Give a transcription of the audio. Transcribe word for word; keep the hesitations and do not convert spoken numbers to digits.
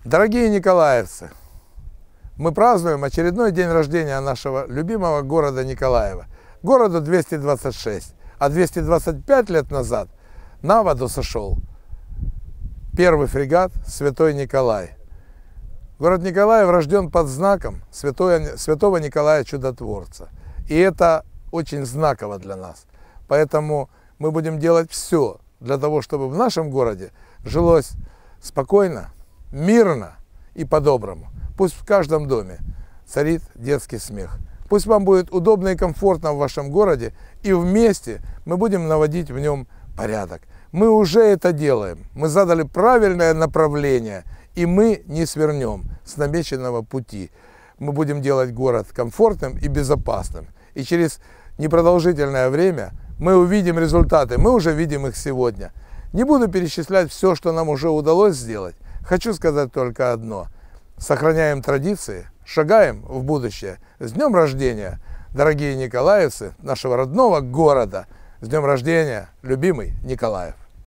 Дорогие николаевцы, мы празднуем очередной день рождения нашего любимого города Николаева. Городу двести двадцать шесть, а двести двадцать пять лет назад на воду сошел первый фрегат «Святой Николай». Город Николаев рожден под знаком святого, святого Николая Чудотворца. И это очень знаково для нас. Поэтому мы будем делать все для того, чтобы в нашем городе жилось спокойно, мирно и по-доброму. Пусть в каждом доме царит детский смех. Пусть вам будет удобно и комфортно в вашем городе, и вместе мы будем наводить в нем порядок. Мы уже это делаем. Мы задали правильное направление, и мы не свернем с намеченного пути. Мы будем делать город комфортным и безопасным. И через непродолжительное время мы увидим результаты. Мы уже видим их сегодня. Не буду перечислять все, что нам уже удалось сделать. Хочу сказать только одно. Сохраняем традиции, шагаем в будущее. С днем рождения, дорогие николаевцы, нашего родного города. С днем рождения, любимый Николаев.